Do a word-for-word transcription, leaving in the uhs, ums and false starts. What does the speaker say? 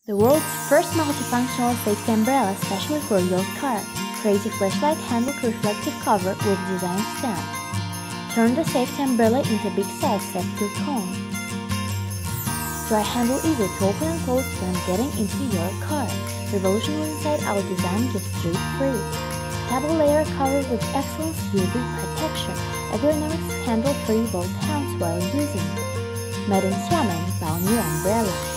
The world's first multifunctional safety umbrella specially for your car. Crazy flashlight handle reflective cover with design stand. Turn the safety umbrella into big size secure cone. Dry handle easy to open and close when getting into your car. Revolutionary inside-out design gives drip free. Double layer cover with excellent U V protection. Ergonomics handle free both hands while using. Made in Xiamen, Baomu umbrella.